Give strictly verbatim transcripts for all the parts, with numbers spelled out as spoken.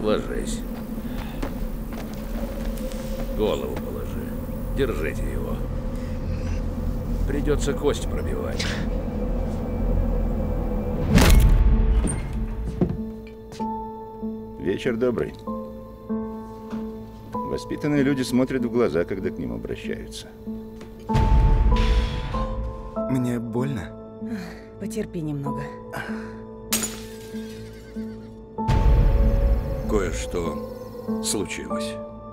Ложись. Голову положи. Держите его. Придется кость пробивать. Вечер добрый. Воспитанные люди смотрят в глаза, когда к ним обращаются. Мне больно? Потерпи немного. Кое-что случилось.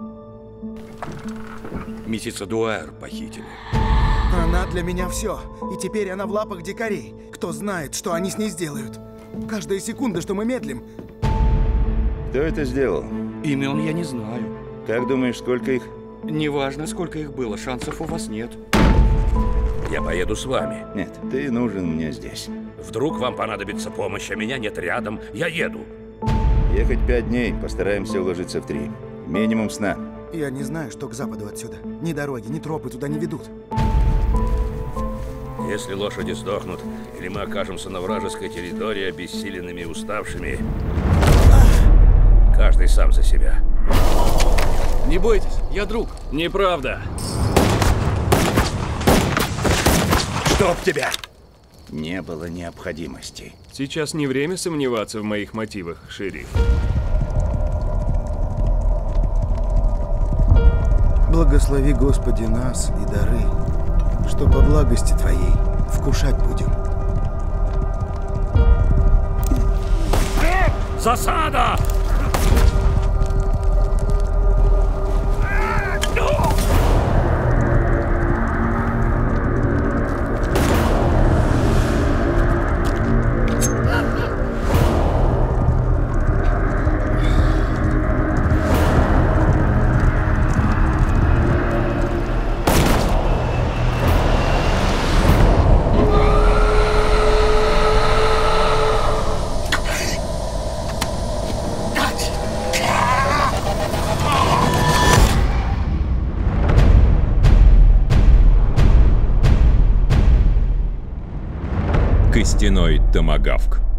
Миссис Эдуар похитили. Она для меня все. И теперь она в лапах дикарей. Кто знает, что они с ней сделают. Каждая секунда, что мы медлим. Кто это сделал? Имен я не знаю. Как думаешь, сколько их? Неважно, сколько их было, шансов у вас нет. Я поеду с вами. Нет, ты нужен мне здесь. Вдруг вам понадобится помощь, а меня нет рядом. Я еду. Ехать пять дней, постараемся уложиться в три. Минимум сна. Я не знаю, что к западу отсюда. Ни дороги, ни тропы туда не ведут. Если лошади сдохнут, или мы окажемся на вражеской территории обессиленными и уставшими, каждый сам за себя. Не бойтесь, я друг. Неправда. Чтоб тебя! Не было необходимости. Сейчас не время сомневаться в моих мотивах, шериф. Благослови, Господи, нас и дары, что по благости Твоей вкушать будем. Засада! Костяной томагавк.